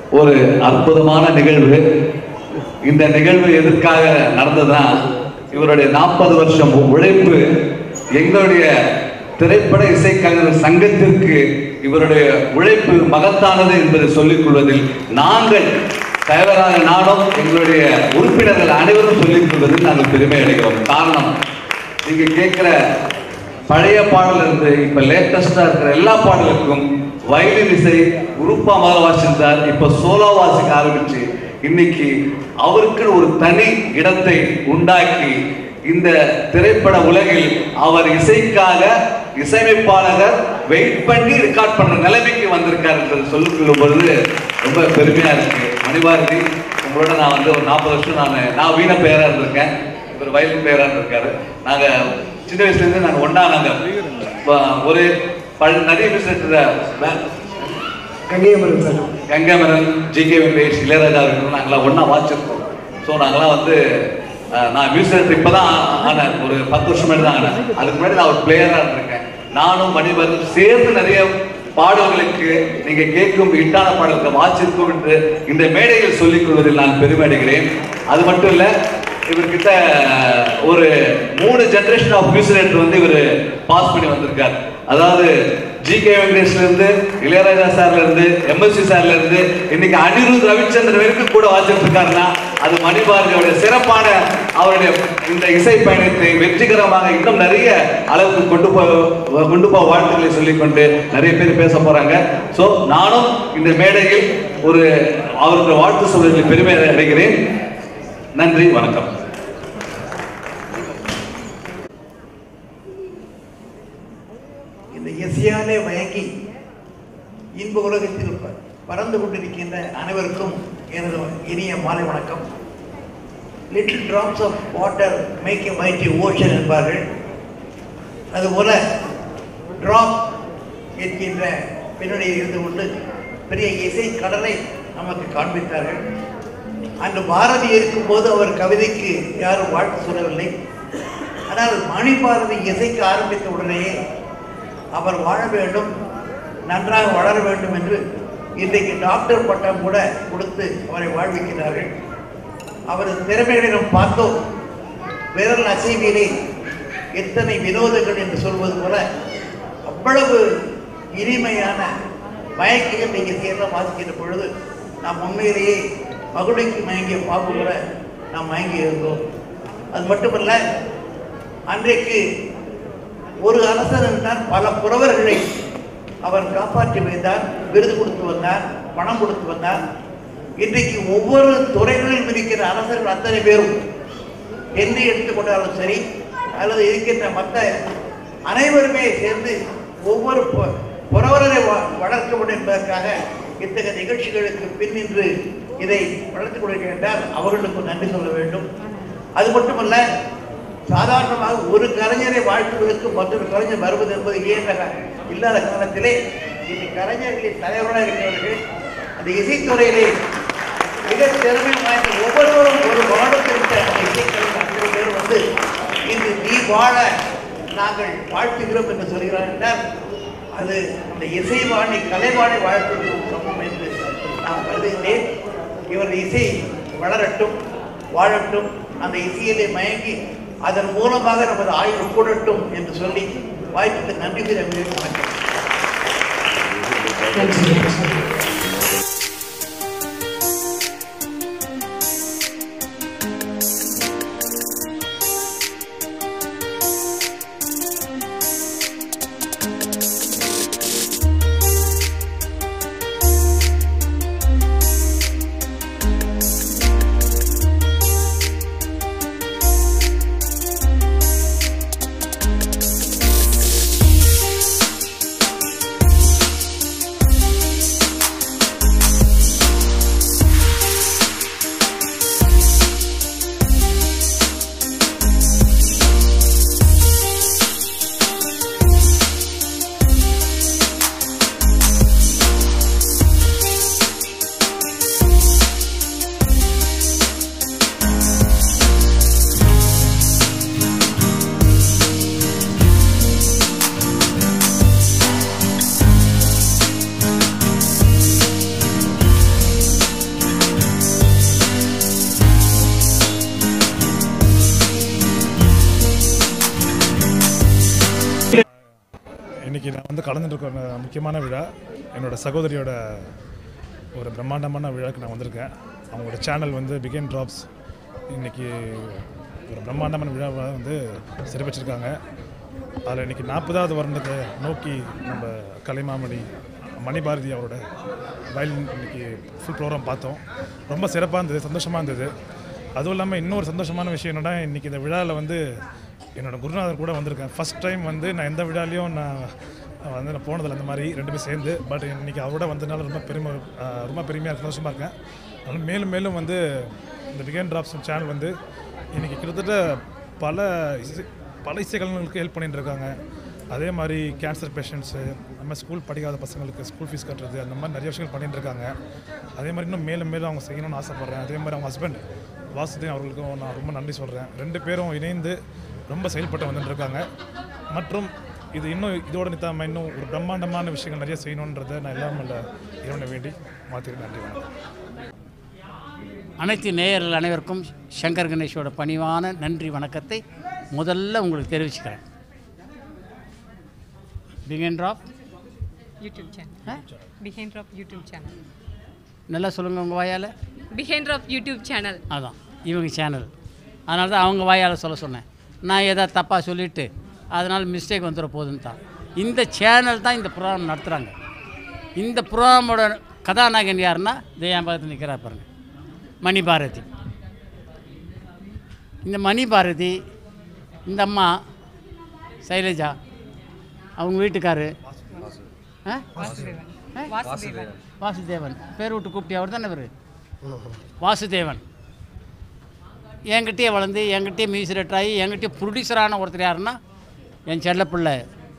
ஒரு அற்புதமான நிகழ்வு. இந்த நிகழ்வு எதற்காக நடந்ததுன்னா, இவருடைய 40 வருஷம் உழைப்பு எங்களுடைய திரைப்பட இசைக்கலைஞர் சங்கத்திற்கு இவருடைய உழைப்பு மகத்தானது என்பதை சொல்லிக் கொள்வதில் நாங்கள் தலைவராக நானும் எங்களுடைய உறுப்பினர்கள் அனைவரும் சொல்லிக் கொள்வதில் நாங்கள் பெருமை அடைகிறோம். காரணம், நீங்க கேட்கிற பழைய பாடல் இருந்து இப்ப லேட்டஸ்டா இருக்கிற எல்லா பாடலுக்கும் வயலின் இசை குரூப்பா முதல்ல வாசித்தார். இப்ப சோலோ வாசிக்க ஆரம்பிச்சு இன்னைக்கு அவருக்கு ஒரு தனி இடத்தை உண்டாக்கி இந்த திரைப்பட உலகில் அவர் இசைக்காக இசையமைப்பாளர் வெயிட் பண்ணி ரெக்கார்ட் பண்ற நிலைமைக்கு வந்திருக்காரு என்று சொல்லிக் கொள்ளும் பொழுது ரொம்ப பெருமையா இருக்கு. மணிபாரதி, உங்களோட நான் வந்து ஒரு 40 வருஷம் நான் வீண பெயரா இருந்திருக்கேன், ஒரு வயலின் பெயரா இருந்திருக்காரு. நாங்க சின்ன வயசுல இருந்து நாங்க ஒன்னா நாங்க ஒரு நிறைய விஷயத்துல கங்கைமரன், ஜி.கே. வெங்கடேஷ், இளையராஜா நாங்களாம் ஒன்னா வாசிச்சிருக்கோம். ஸோ நாங்களாம் வந்து நான் மியூசிக் இப்பதான் ஆனேன், ஒரு 10 வருஷம் முன்னாடி தான் ஆனேன். அதுக்கு முன்னாடி நான் ஒரு பிளேயரா இருந்திருக்கேன். நானும் மணிபாரதி சேர்ந்து நிறைய பாடல்களுக்கு நீங்க கேட்கும் ஹிட்டான பாடல்களுக்கு வாசிக்கும் என்று இந்த மேடையில் சொல்லிக் கொள்வதில் நான் பெருமை அடைகிறேன். அது மட்டும் இல்ல, இவர்கிட்ட ஒரு 3 ஜெனரேஷன் ஆஃப் மியூசிக் வந்து இவர் பாஸ் பண்ணி வந்திருக்கார். அதாவது ஜி.கே. வெங்கடேஷ்ல இருந்து, இளையராஜா சார்ல இருந்து, எம்.எஸ்.சி. சார்ல இருந்து இன்னைக்கு அனிருத் ரவிச்சந்திரன் வரைக்கும் கூட வாசிட்டு இருக்காருன்னா அது மணிபாரதியோட சிறப்பான அவருடைய இந்த இசை பயணத்தை வெற்றிகரமாக இன்னும் நிறைய அளவுக்கு கொண்டு போக வாழ்த்துக்களை சொல்லிக்கொண்டு நிறைய பேர் பேச போறாங்க. சோ நானும் இந்த மேடையில் ஒரு அவருக்கு வாழ்த்து சொல்வதில் பெருமை அடைகிறேன். நன்றி, வணக்கம். இந்த இசையாலே மயங்கி இன்ப உலகத்தில் பறந்து கொண்டிருக்கின்ற அனைவருக்கும் எனது இனிய மாலை வணக்கம். Little drops of water make a mighty ocean என்பார்கள். அதுபோல டிராப் என்கின்ற பின்னணியில் இருந்து கொண்டு பெரிய இசை கடலை நமக்கு காண்பித்தார்கள். அன்று பாரதி இருக்கும்போது அவர் கவிதைக்கு யாரும் வாழ்த்து சொல்லவில்லை. ஆனால் மணிபாரதி இசைக்கு ஆரம்பித்த உடனேயே அவர் வாழ வேண்டும், நன்றாக வளர வேண்டும் என்று இன்றைக்கு டாக்டர் பட்டம் கூட கொடுத்து அவரை வாழ்விக்கிறார்கள். அவரது திறமைகளை நாம் பார்த்தோம். விரல் அசைவிலே எத்தனை வினோதங்கள் என்று சொல்வது போல அவ்வளவு இனிமையான மயக்கிகள் நீங்கள் சேர்ந்து வாசிக்கின்ற பொழுது நாம் உண்மையிலேயே மகுடைக்கு மயங்கிய பாம்பு கூட நாம் மயங்கி இருந்தோம். அது மட்டுமல்ல, அன்றைக்கு ஒரு அரசர் என்றால் பல புலவர்களை அவர் காப்பாற்றி வைத்தார், விருது கொடுத்து வந்தார், பணம் கொடுத்து வந்தார். இன்றைக்கு ஒவ்வொரு துறைகளிலும் இருக்கிற அரசர்கள் அத்தனை பேரும் என்று எடுத்துக்கொண்டாலும் சரி, அல்லது இருக்கின்ற மற்ற அனைவருமே சேர்ந்து ஒவ்வொரு புலவரை வளர்க்க வேண்டும் என்பதற்காக இத்தகைய நிகழ்ச்சிகளுக்கு பின் நின்று இதை வளர்த்துக் கொண்டிருக்கின்றால் அவர்களுக்கு நன்றி சொல்ல வேண்டும். அது மட்டுமல்ல, சாதாரணமாக ஒரு கலைஞரை வாழ்த்துவதற்கு மற்றொரு கலைஞர் வருவது என்பது இல்லாத காலத்திலே இந்த கலைஞர்களின் தலைவராக இருக்கிறவர்கள் அந்த இசைத்துறையிலே மிக திறமை வாய்ந்த ஒவ்வொருவரும் ஒரு வாடத்திருந்த அந்த இசைக்கலைஞர் அத்தனை பேர் வந்து இன்று நீ வாழ நாங்கள் வாழ்த்துகிறோம் என்று சொல்கிறார் என்றால் அது அந்த இசைவாணி கலைவாணி வாழ்த்துவதற்கு சமம் என்று நான் கருதுகிறேன். இவரது இசை வளரட்டும், வாழட்டும், அந்த இசையிலே மயங்கி அதன் மூலமாக நமது ஆயுள் கூடட்டும் என்று சொல்லி வாய்ப்புக்கு நன்றி தெரிவிக்கிறேன். இன்றைக்கி நான் வந்து கலந்துருக்க முக்கியமான விழா என்னோடய சகோதரியோட ஒரு பிரம்மாண்டமான விழாவுக்கு நான் வந்திருக்கேன். அவங்களோட சேனல் வந்து பிகின் ட்ராப்ஸ் இன்றைக்கி ஒரு பிரம்மாண்டமான விழாவை வந்து சிறப்பிச்சிருக்காங்க. அதில் இன்றைக்கி 40வது வருடத்தை நோக்கி நம்ம கலைமாமணி மணிபாரதி அவரோட வயலின் இன்றைக்கி ஃபுல் ப்ரோக்ராம் பார்த்தோம். ரொம்ப சிறப்பாக இருந்தது, சந்தோஷமாக இருந்தது. அதுவும் இல்லாமல் இன்னொரு சந்தோஷமான விஷயம் என்னென்னா, இன்றைக்கி இந்த விழாவில் வந்து என்னோடய குருநாதர் கூட வந்திருக்கேன். ஃபஸ்ட் டைம் வந்து நான் எந்த விழாலையும் நான் போனதில்லை அந்த மாதிரி 2 பேரும் சேர்ந்து. பட் இன்றைக்கி அவரோட வந்ததுனால ரொம்ப பெருமையாக சந்தோஷமாக இருக்கேன். அதனால் மேலும் மேலும் வந்து இந்த பிகின் ட்ராப்ஸ் சேனல் வந்து இன்றைக்கி கிட்டத்தட்ட பல இசைக்கலைஞர்களுக்கு ஹெல்ப் பண்ணிட்டு இருக்காங்க. அதே மாதிரி கேன்சர் பேஷண்ட்ஸு, நம்ம ஸ்கூல் படிக்காத பசங்களுக்கு ஸ்கூல் ஃபீஸ் கட்டுறது, அந்த மாதிரி நிறைய விஷயங்கள் பண்ணிட்டு இருக்காங்க. அதே மாதிரி இன்னும் மேலும் மேலும் அவங்க செய்யணும்னு ஆசைப்பட்றேன். அதே மாதிரி அவங்க ஹஸ்பண்ட் வாசுதேவன் அவர்களுக்கும் நான் ரொம்ப நன்றி சொல்கிறேன். 2 பேரும் இணைந்து ரொம்ப செயல்பட்டு வந்துட்டு இருக்காங்க. மற்றும் இது இதோட நித்தாமல் இன்னும் ஒரு பிரம்மாண்டமான விஷயங்கள் நிறைய செய்யணுன்றதை நான் எல்லாமே இறைவனை வேண்டி மாற்றிருக்கேன். நன்றி, வணக்கம். அனைத்து நேயர்கள் அனைவருக்கும் சங்கர் கணேஷோட பணிவான நன்றி வணக்கத்தை முதல்ல உங்களுக்கு தெரிவிச்சுக்கிறேன். Begin drop YouTube channel, begin drop YouTube channel. நல்லா சொல்லுங்கள் உங்கள் வாயால். Begin drop YouTube channel. அதான் இவங்க சேனல். அதனால தான் அவங்க வாயால் சொல்ல சொன்னேன். நான் எதாவது தப்பாக சொல்லிவிட்டு அதனால் மிஸ்டேக் வந்துட போதுன்னு தான். இந்த சேனல் தான் இந்த ப்ரோக்ராம் நடத்துகிறாங்க. இந்த ப்ரோக்ராமோட கதாநாயகன் யாருன்னா என் பக்கத்தில் நிற்கிறா பாருங்கள், மணிபாரதி. இந்த மணிபாரதி, இந்த அம்மா சைலஜா, அவங்க வீட்டுக்காரு வாசுதேவன். பேர் விட்டு கூப்பிட்டு அவர் தானே இவர் வாசுதேவன். என்கிட்டயே வளர்ந்து என்கிட்டயே மியூசிக் டைரக்டர் ஆகி என்கிட்டயே ப்ரொடியூசரான ஒருத்தர் யாருன்னா என் செல்லப்பிள்ளை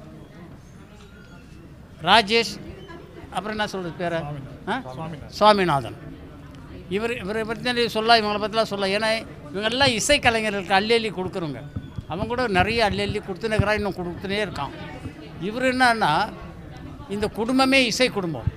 ராஜேஷ். அப்புறம் என்ன சொல்கிறது பேர் சுவாமிநாதன். இவரை பற்றி சொல்ல, இவங்களை பற்றிலாம் சொல்ல. ஏன்னா இவங்கெல்லாம் இசைக்கலைஞர்களுக்கு அள்ளி கொடுக்குறவங்க. அவன் கூட நிறைய அள்ளி கொடுத்துனுக்கிறான், இன்னும் கொடுத்துனே இருக்கான். இவர் என்னன்னா இந்த குடும்பமே இசை குடும்பம்.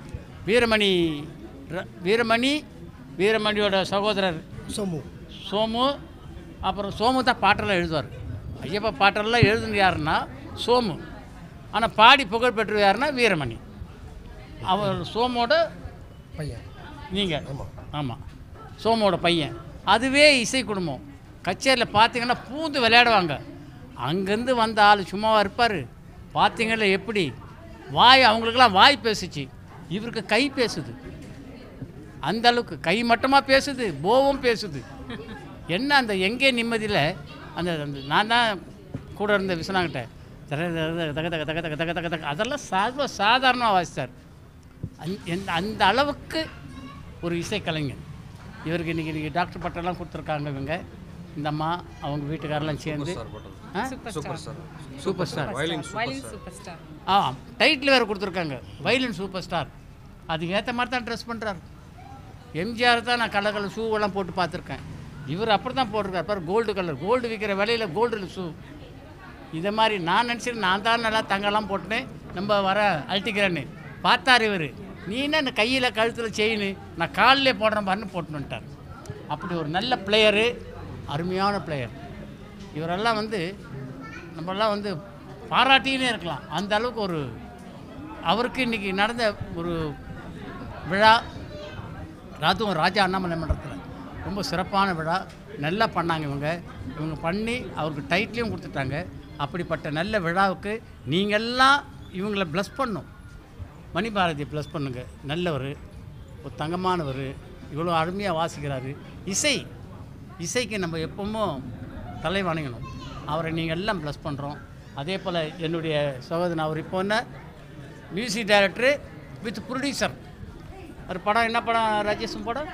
வீரமணியோட சகோதரர் சோமு. அப்புறம் சோமு தான் பாட்டெல்லாம் எழுதுவார். ஐயப்பா பாட்டெல்லாம் எழுதுன யாருன்னா சோமு. ஆனால் பாடி புகழ் பெற்று யாருன்னா வீரமணி. அவர் சோமோட பையன். நீங்கள் ஆமாம், சோமோட பையன். அதுவே இசை குடும்பம். கச்சேரியில் பார்த்தீங்கன்னா பூந்து விளையாடுவாங்க. அங்கேருந்து வந்த ஆள் சும்மாவாக இருப்பார். பார்த்தீங்கன்னா எப்படி அவங்களுக்கெல்லாம் வாய் பேசுச்சு, இவருக்கு கை பேசுது. அந்த அளவுக்கு கை மட்டமாக பேசுது, போவும் பேசுது. என்ன அந்த எங்கே நிம்மதியில் அந்த நான் தான் கூட இருந்த விஸ்வநாங்கிட்ட தக தக தக தக தக தக தக அதெல்லாம் சாதாரணமாக வாசித்தார். அந்த அளவுக்கு ஒரு இசைக்கலைஞர். இவருக்கு இன்றைக்கி டாக்டர் பட்டெல்லாம் கொடுத்துருக்காங்க இவங்க. இந்த அம்மா அவங்க வீட்டுக்காரெல்லாம் சேர்ந்து சூப்பர் ஸ்டார் டைட்டில் வேறு கொடுத்துருக்காங்க, வயலின் சூப்பர் ஸ்டார். அதுக்கு ஏற்ற மாதிரி தான் ட்ரெஸ் பண்ணுறாரு. எம்ஜிஆர் தான் நான் கலர் ஷூவெல்லாம் போட்டு பார்த்துருக்கேன். இவர் அப்படி தான் போட்டிருக்கார் பாரு, கோல்டு கலர். கோல்டு விற்கிற விலையில் கோல்டு ஷூ. இதை மாதிரி நான் நினச்சிட்டு நான் தான் நல்லா தங்கெல்லாம் போட்டுனேன் நம்ம வர அழட்டிக்கிறேன்னு பார்த்தார் இவர். நீ என்ன இந்த கையில் கழுத்தில் செயின், நான் காலிலே போடுற மாதிரின்னு போட்டுன்னுட்டார். அப்படி ஒரு நல்ல பிளேயரு, அருமையான பிளேயர். இவரெல்லாம் வந்து நம்மளாம் வந்து பாராட்டினே இருக்கலாம். அந்த அளவுக்கு அவருக்கு இன்றைக்கி நடந்த ஒரு விழா, அதுவும் ராஜா அண்ணாமலை மன்றத்தில் ரொம்ப சிறப்பான விழா. நல்லா பண்ணாங்க இவங்க பண்ணி அவருக்கு டைட்டிலையும் கொடுத்துட்டாங்க. அப்படிப்பட்ட நல்ல விழாவுக்கு நீங்கள்லாம் இவங்களை ப்ளஸ் பண்ணணும். மணிபாரதி ப்ளஸ் பண்ணுங்க. நல்லவர், ஒரு தங்கமானவர், இவ்வளோ அருமையாக வாசிக்கிறாரு. இசைக்கு நம்ம எப்பவும் தலை வணங்கணும். அவரை நீங்கள் எல்லாம் ப்ளஸ் பண்ணுறோம். அதே போல் என்னுடைய சகோதரன், அவர் இப்போ என்ன மியூசிக் டைரக்டரு வித் ப்ரொடியூசர். ஒரு படம், என்ன படம் ராஜேஷும் படம்?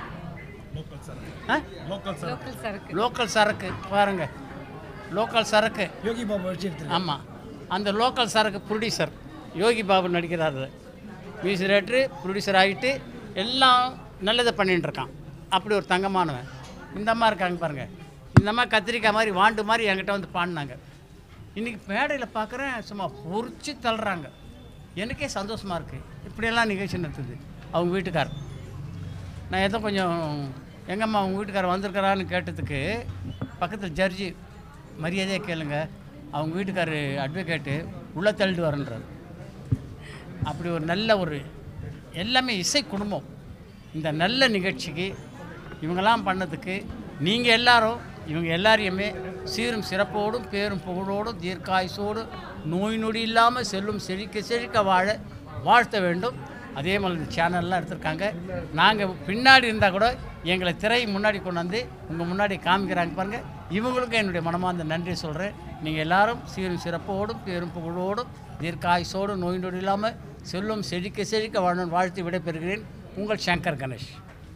லோக்கல் சரக்கு பாருங்க, லோக்கல் சரக்கு யோகி பாபு. ஆமாம், அந்த லோக்கல் சரக்கு ப்ரொடியூசர் யோகி பாபு நடிக்கிறாரு. மியூசிக் டைரக்டரு, ப்ரொடியூசர் ஆகிட்டு எல்லாம் நல்லதை பண்ணிகிட்டு இருக்கான். அப்படி ஒரு தங்கமானவன். இந்த அம்மா இருக்காங்க பாருங்கள், இந்த அம்மா கத்திரிக்காய் மாதிரி வாண்டு மாதிரி என்கிட்ட வந்து பாடினாங்க. இன்றைக்கி மேடையில் பார்க்குறேன், சும்மா பொறிச்சு தள்ளுறாங்க. எனக்கே சந்தோஷமாக இருக்குது. இப்படியெல்லாம் நிகழ்ச்சி நடத்துது. அவங்க வீட்டுக்கார், நான் ஏதோ கொஞ்சம் எங்கம்மா அவங்க வீட்டுக்காரர் வந்திருக்கிறான்னு கேட்டதுக்கு பக்கத்தில் ஜட்ஜி, மரியாதையாக கேளுங்க, அவங்க வீட்டுக்காரர் அட்வொகேட்டு உள்ளே தள்ளிட்டு வரன்றார். அப்படி ஒரு நல்ல ஒரு எல்லாமே இசை குடும்பம். இந்த நல்ல நிகழ்ச்சிக்கு இவங்கெல்லாம் பண்ணதுக்கு நீங்கள் எல்லாரும் இவங்க எல்லாரையுமே சீரும் சிறப்போடும் பேரும் புகழோடும் தீர்க்காயுசோடு நோய் நொடி இல்லாமல் செல்லும் செழிக்க செழிக்க வாழ வாழ்த்த வேண்டும். அதே மாதிரி இந்த சேனல்லாம் எடுத்திருக்காங்க. நாங்கள் பின்னாடி இருந்தால் கூட எங்களை திரை முன்னாடி கொண்டு வந்து உங்கள் முன்னாடி காமிக்கிறாங்க பாருங்கள். இவங்களுக்கும் என்னுடைய மனமார்ந்த நன்றி சொல்கிறேன். நீங்கள் எல்லாரும் சீரும் சிறப்போடும் பேரும் புகழோடும் தீர்க்காயுசோடு நோய் நொடி இல்லாமல் செல்லும் செழிக்க செழிக்க வாழணும் வாழ்த்து விடைபெறுகிறேன். உங்கள் சங்கர் கணேஷ்.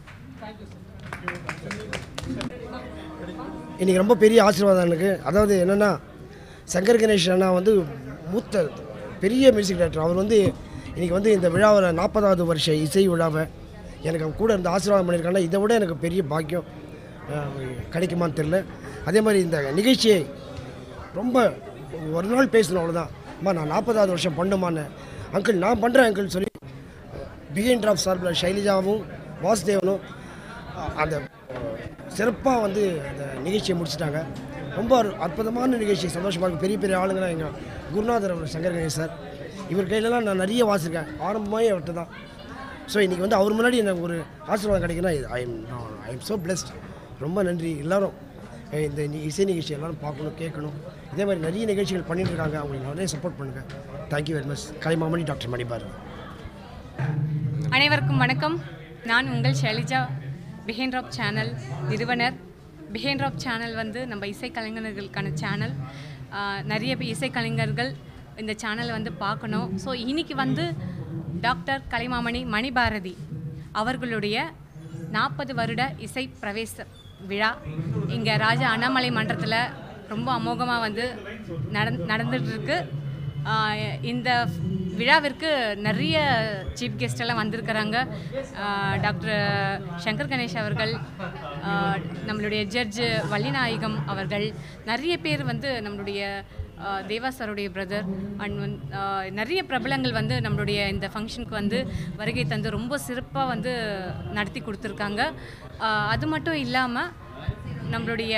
இன்றைக்கி ரொம்ப பெரிய ஆசீர்வாதம் எனக்கு. அதாவது என்னென்னா, சங்கர் கணேஷ் அண்ணா வந்து மூத்த பெரிய மியூசிக் டைரக்டர். அவர் வந்து இன்றைக்கி வந்து இந்த விழாவில் 40வது வருஷ இசை விழாவை எனக்கு அவங்க கூட இருந்து ஆசீர்வாதம் பண்ணியிருக்காங்கன்னா இதை விட எனக்கு பெரிய பாக்கியம் கிடைக்குமான்னு தெரில. அதே மாதிரி இந்த நிகழ்ச்சியை ரொம்ப ஒரு நாள் பேசணும், அவ்வளோதான். அம்மா நான் 40வது வருஷம் பண்ணுமான்னு. அங்கிள் நான் பண்ணுறேன் அங்கிள் சொல்லி பிஹைண்ட் ட்ராப் சார்பில் ஷைலிஜாவும் வாசுதேவனும் அந்த சிறப்பாக வந்து அந்த நிகழ்ச்சியை முடிச்சுட்டாங்க. ரொம்ப அற்புதமான நிகழ்ச்சி, சந்தோஷமாக இருக்கும். பெரிய பெரிய ஆளுங்களாம் எங்கள் குருநாதர் அவர் சங்கர் கணேஷ் சார், இவர் கையிலலாம் நான் நிறைய வாசிருக்கேன். ஆரம்பமாகவே அவர்கிட்ட தான். ஸோ இன்றைக்கி வந்து அவர் முன்னாடி எனக்கு ஒரு ஆசீர்வாதம் கிடைக்குன்னா ஐ எம் ஸோ பிளெஸ்ட். ரொம்ப நன்றி. எல்லோரும் இந்த இசை நிகழ்ச்சி எல்லோரும் பார்க்கணும், கேட்கணும். இதே மாதிரி நிறைய நிகழ்ச்சிகள் பண்ணிட்டு இருக்காங்க. அவங்களுக்கு நிறைய சப்போர்ட் பண்ணுங்கள். Thank you very much. Kalaimamani doctor Manibharathi. அனைவருக்கும் வணக்கம். நான் உங்கள் ஷைலிஜா, பிஹைண்ட் ட்ராப் சேனல் நிறுவனர். பிஹைண்ட் ட்ராப் சேனல் வந்து நம்ம இசைக்கலைஞர்களுக்கான சேனல். நிறைய இசைக்கலைஞர்கள் இந்த சேனலை வந்து பார்க்கணும். ஸோ இன்றைக்கி வந்து டாக்டர் கலைமாமணி மணிபாரதி அவர்களுடைய 40 வருட இசை பிரவேச விழா இங்கே ராஜா அண்ணாமலை மன்றத்தில் ரொம்ப அமோகமாக வந்து நடந்துகிட்ருக்கு. இந்த விழாவிற்கு நிறைய சீஃப் கெஸ்டெல்லாம் வந்திருக்கிறாங்க. டாக்டர் சங்கர் கணேஷ் அவர்கள், நம்மளுடைய ஜட்ஜ் வள்ளிநாயகம் அவர்கள், நிறைய பேர் வந்து நம்மளுடைய தேவா சாருடைய பிரதர் அண்ட் நிறைய பிரபலங்கள் வந்து நம்மளுடைய இந்த ஃபங்க்ஷனுக்கு வந்து வருகை தந்து ரொம்ப சிறப்பாக வந்து நடத்தி கொடுத்துருக்காங்க. அது மட்டும் இல்லாமல் நம்மளுடைய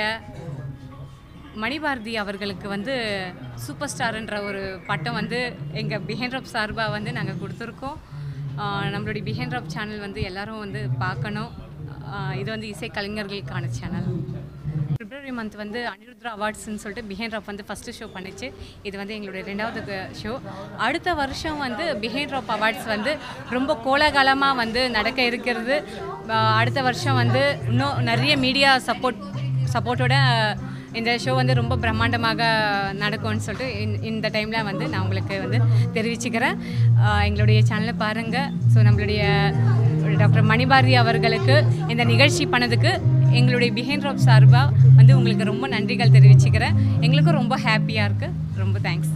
மணிபாரதி அவர்களுக்கு வந்து சூப்பர் ஸ்டார்ன்ற ஒரு பட்டம் வந்து எங்கள் பிஹைண்ட் ட்ராப் சார்பாக வந்து நாங்கள் கொடுத்துருக்கோம். நம்மளுடைய பிஹைண்ட் ட்ராப் சேனல் வந்து எல்லோரும் வந்து பார்க்கணும். இது வந்து இசை கலைஞர்களுக்கான சேனல். பிப்ரவரி மந்த் வந்து அனிருத்ரா அவார்ட்ஸ்ன்னு சொல்லிட்டு பிஹைண்ட் ட்ராப் வந்து ஃபஸ்ட்டு ஷோ பண்ணிச்சு. இது வந்து எங்களுடைய 2வது ஷோ. அடுத்த வருஷம் வந்து பிஹைண்ட் ட்ராப் அவார்ட்ஸ் வந்து ரொம்ப கோலாகலமாக வந்து நடக்க இருக்கிறது. அடுத்த வருஷம் வந்து இன்னும் நிறைய மீடியா சப்போர்ட்டோட இந்த ஷோ வந்து ரொம்ப பிரம்மாண்டமாக நடக்கும்னு சொல்லிட்டு இந்த டைமில் வந்து நான் உங்களுக்கு வந்து தெரிவிச்சுக்கிறேன். எங்களுடைய சேனலை பாருங்கள். ஸோ நம்மளுடைய டாக்டர் மணிபாரதி அவர்களுக்கு இந்த நிகழ்ச்சி பண்ணதுக்கு எங்களுடைய பிஹைண்ட் ட்ராப் சார்பாக வந்து உங்களுக்கு ரொம்ப நன்றிகள் தெரிவிச்சுக்கிறேன். எங்களுக்கும் ரொம்ப ஹாப்பியாக இருக்குது. ரொம்ப தேங்க்ஸ்.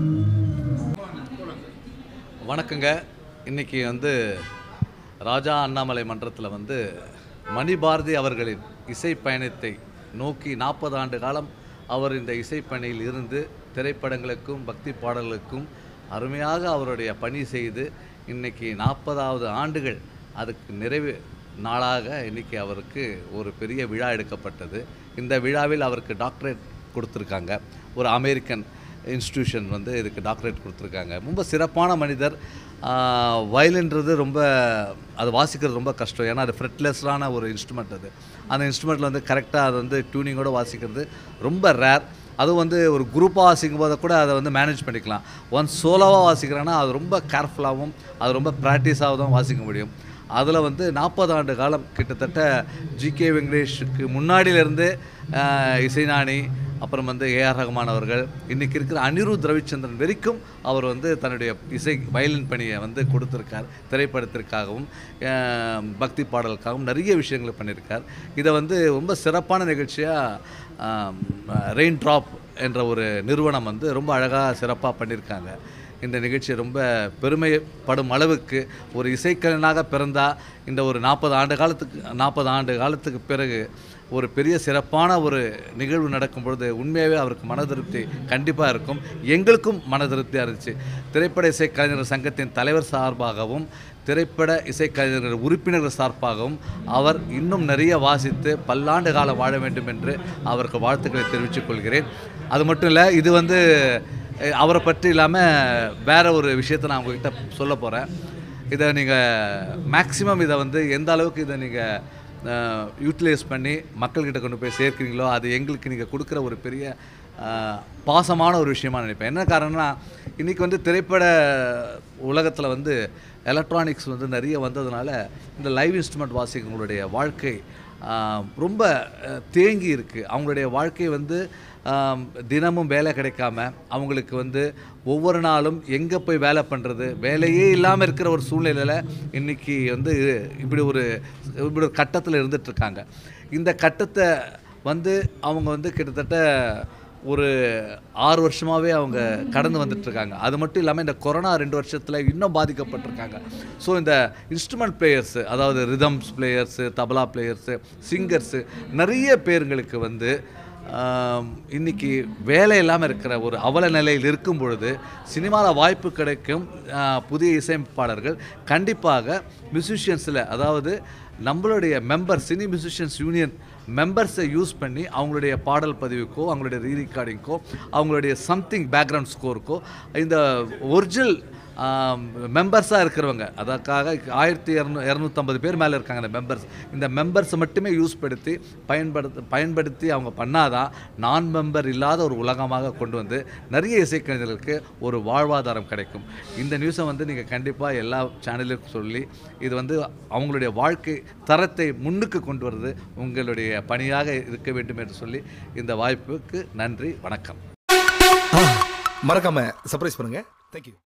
வணக்கங்க. இன்றைக்கி வந்து ராஜா அண்ணாமலை மன்றத்தில் வந்து மணிபாரதி அவர்களின் இசை பயணத்தை நோக்கி 40 ஆண்டு காலம் அவர் இந்த இசைப்பணியில் இருந்து திரைப்படங்களுக்கும் பக்தி பாடல்களுக்கும் அருமையாக அவருடைய பணி செய்து இன்றைக்கி 40வது ஆண்டுகள் அதுக்கு நிறைவு நாளாக இன்றைக்கி அவருக்கு ஒரு பெரிய விழா எடுக்கப்பட்டது. இந்த விழாவில் அவருக்கு டாக்டரேட் கொடுத்துருக்காங்க. ஒரு அமெரிக்கன் இன்ஸ்டிடியூஷன் வந்து இதுக்கு டாக்டரேட் கொடுத்துருக்காங்க. ரொம்ப சிறப்பான மனிதர். வயலின்றது ரொம்ப அது வாசிக்கிறது ரொம்ப கஷ்டம். ஏன்னா அது ஃப்ரெட்லெஸ்ஸான ஒரு இன்ஸ்ட்ருமெண்ட். அந்த இன்ஸ்ட்ருமெண்ட்டில் வந்து கரெக்டாக அது வந்து டியூனிங்கோடு வாசிக்கிறது ரொம்ப ரேர். அதுவும் வந்து ஒரு குரூப்பாக வாசிக்கும் போது கூட அதை வந்து மேனேஜ் பண்ணிக்கலாம். ஒன்ஸ் சோலோவாக வாசிக்கிறேன்னா அது ரொம்ப கேர்ஃபுல்லாகவும் அது ரொம்ப ப்ராக்டிஸாக தான் வாசிக்க முடியும். அதில் வந்து 40 ஆண்டு காலம் கிட்டத்தட்ட ஜி.கே. வெங்கடேஷுக்கு முன்னாடியிலேருந்து இசைஞானி, அப்புறம் வந்து ஏஆர் ரஹ்மான் அவர்கள், இன்றைக்கி இருக்கிற அனிருத் ரவிச்சந்திரன் வரைக்கும் அவர் வந்து தன்னுடைய இசை வயலின் பணியை வந்து கொடுத்துருக்கார். திரைப்படத்திற்காகவும் பக்தி பாடலுக்காகவும் நிறைய விஷயங்களை பண்ணியிருக்கார். இதை வந்து ரொம்ப சிறப்பான நிகழ்ச்சியாக ரெயின் ட்ராப் என்ற ஒரு நிறுவனம் வந்து ரொம்ப அழகாக சிறப்பாக பண்ணியிருக்காங்க. இந்த நிகழ்ச்சி ரொம்ப பெருமைப்படும் அளவுக்கு ஒரு இசைக்கலைஞனாக பிறந்தால் இந்த ஒரு 40 ஆண்டு காலத்துக்கு பிறகு ஒரு பெரிய சிறப்பான ஒரு நிகழ்வு நடக்கும் பொழுது உண்மையாகவே அவருக்கு மனதிருப்தி கண்டிப்பாக இருக்கும். எங்களுக்கும் மனதிருப்தியாக இருந்துச்சு. திரைப்பட இசைக்கலைஞர் சங்கத்தின் தலைவர் சார்பாகவும் திரைப்பட இசைக்கலைஞர்கள் உறுப்பினர்கள் சார்பாகவும் அவர் இன்னும் நிறைய வாசித்து பல்லாண்டு காலம் வாழ வேண்டும் என்று அவருக்கு வாழ்த்துக்களை தெரிவித்துக் கொள்கிறேன். அது மட்டும் இல்லை, இது வந்து அவரை பற்றி இல்லாமல் வேறு ஒரு விஷயத்தை நான் உங்ககிட்ட சொல்ல போகிறேன். இதை நீங்கள் மேக்ஸிமம் இதை வந்து எந்த அளவுக்கு இதை நீங்கள் யூட்டிலைஸ் பண்ணி மக்கள்கிட்ட கொண்டு போய் சேர்க்கிறீங்களோ அது எங்களுக்கு நீங்கள் கொடுக்குற ஒரு பெரிய பாசமான ஒரு விஷயமாக நினைப்பேன். என்ன காரணம்னா இன்றைக்கி வந்து திரைப்பட உலகத்தில் வந்து எலக்ட்ரானிக்ஸ் வந்து நிறைய வந்ததுனால இந்த லைவ் இன்ஸ்ட்ருமெண்ட் வாசிக்கிறவங்களுடைய வாழ்க்கை ரொம்ப தேங்கி இருக்குது. அவங்களுடைய வாழ்க்கை வந்து தினமும் வேலை கிடைக்காம அவங்களுக்கு வந்து ஒவ்வொரு நாளும் எங்கே போய் வேலை பண்ணுறது, வேலையே இல்லாமல் இருக்கிற ஒரு சூழ்நிலையில் இன்றைக்கி வந்து இப்படி ஒரு கட்டத்தில் இருந்துகிட்ருக்காங்க. இந்த கட்டத்தை வந்து அவங்க வந்து கிட்டத்தட்ட ஒரு 6 வருஷமாகவே அவங்க கடந்து வந்துட்டுருக்காங்க. அது மட்டும் இல்லாமல் இந்த கொரோனா 2 வருஷத்தில் இன்னும் பாதிக்கப்பட்டிருக்காங்க. ஸோ இந்த இன்ஸ்ட்ருமெண்ட் பிளேயர்ஸு, அதாவது rhythms players, tabla players, singers, நிறைய பேருங்களுக்கு வந்து இன்றைக்கி வேலை இல்லாமல் இருக்கிற ஒரு அவல நிலையில் இருக்கும் பொழுது சினிமாவில் வாய்ப்பு கிடைக்கும் புதிய இசையமைப்பாளர்கள் கண்டிப்பாக மியூசிஷியன்ஸில், அதாவது நம்மளுடைய மெம்பர் சினி மியூசிஷியன்ஸ் யூனியன் மெம்பர்ஸை யூஸ் பண்ணி அவங்களுடைய பாடல் பதிவுக்கோ, அவங்களுடைய ரீரெக்கார்டிங்க்கோ, அவங்களுடைய சம்திங் பேக்ரவுண்ட் ஸ்கோருக்கோ இந்த ஒரிஜினல் மெம்பர்ஸாக இருக்கிறவங்க, அதற்காக 1250 பேர் மேலே இருக்காங்க இந்த மெம்பர்ஸ். இந்த மெம்பர்ஸை மட்டுமே யூஸ் பயன்படுத்தி அவங்க பண்ணாதான் நான் மெம்பர் இல்லாத ஒரு உலகமாக கொண்டு வந்து நிறைய இசைக்கலைஞர்களுக்கு ஒரு வாழ்வாதாரம் கிடைக்கும். இந்த நியூஸை வந்து நீங்கள் கண்டிப்பாக எல்லா சேனலுக்கும் சொல்லி இது வந்து அவங்களுடைய வாழ்க்கை தரத்தை முன்னுக்கு கொண்டு வருது உங்களுடைய பணியாக இருக்க வேண்டும் என்று சொல்லி இந்த வாய்ப்புக்கு நன்றி, வணக்கம். மறக்காம சர்ப்ரைஸ் பண்ணுங்க. தேங்க்யூ.